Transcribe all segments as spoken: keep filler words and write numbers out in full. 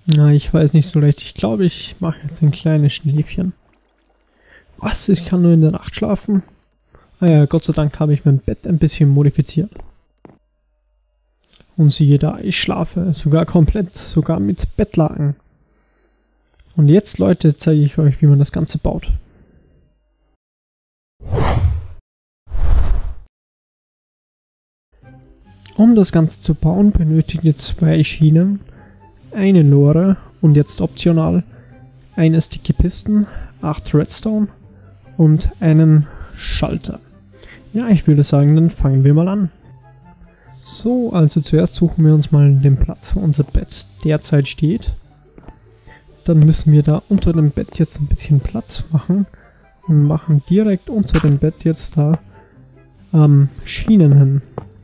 Na, ich weiß nicht so recht. Ich glaube, ich mache jetzt ein kleines Schläfchen. Was? Ich kann nur in der Nacht schlafen? Ah ja, Gott sei Dank habe ich mein Bett ein bisschen modifiziert. Und siehe da, ich schlafe sogar komplett, sogar mit Bettlaken. Und jetzt, Leute, zeige ich euch, wie man das Ganze baut. Um das Ganze zu bauen, benötigt ihr zwei Schienen, eine Lore und jetzt optional eine Sticky Piston, acht Redstone und einen Schalter. Ja, ich würde sagen, dann fangen wir mal an. So, also zuerst suchen wir uns mal den Platz, wo unser Bett derzeit steht. Dann müssen wir da unter dem Bett jetzt ein bisschen Platz machen und machen direkt unter dem Bett jetzt da ähm, Schienen hin.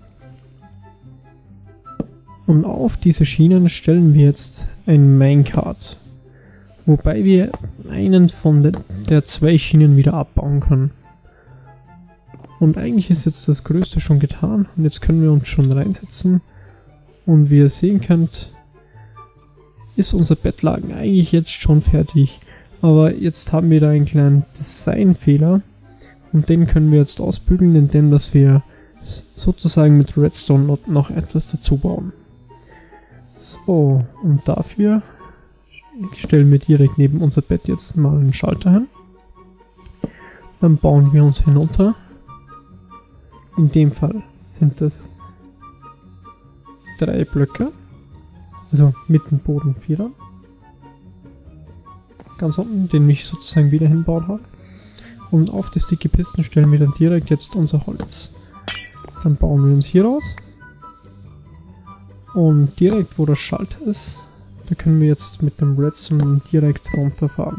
Und auf diese Schienen stellen wir jetzt ein Minecart, wobei wir einen von de der zwei Schienen wieder abbauen können. Und eigentlich ist jetzt das Größte schon getan und jetzt können wir uns schon reinsetzen und wie ihr sehen könnt, ist unser Bettlaken eigentlich jetzt schon fertig. Aber jetzt haben wir da einen kleinen Designfehler und den können wir jetzt ausbügeln, indem dass wir sozusagen mit Redstone noch etwas dazu bauen. So, und dafür stellen wir direkt neben unser Bett jetzt mal einen Schalter hin. Dann bauen wir uns hinunter. In dem Fall sind das drei Blöcke, also mit dem Boden vierer. Ganz unten, den ich sozusagen wieder hinbaut habe. Und auf die Sticky Piston stellen wir dann direkt jetzt unser Holz. Dann bauen wir uns hier raus. Und direkt wo der Schalter ist, da können wir jetzt mit dem Redstone direkt runterfahren.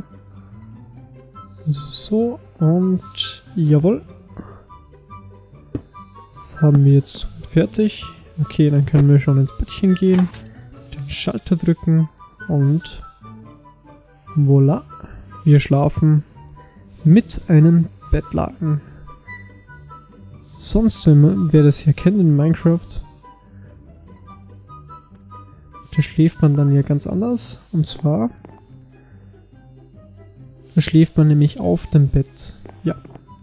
So, und jawohl. Das haben wir jetzt fertig. Okay, dann können wir schon ins Bettchen gehen, den Schalter drücken und voilà. Wir schlafen mit einem Bettlaken. Sonst, wer das hier kennt in Minecraft, da schläft man dann ja ganz anders. Und zwar, da schläft man nämlich auf dem Bett. Ja.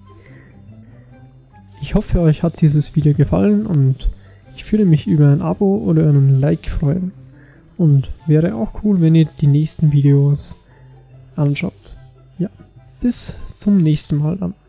Ich hoffe, euch hat dieses Video gefallen und ich würde mich über ein Abo oder einen Like freuen. Und wäre auch cool, wenn ihr die nächsten Videos anschaut. Ja, bis zum nächsten Mal dann.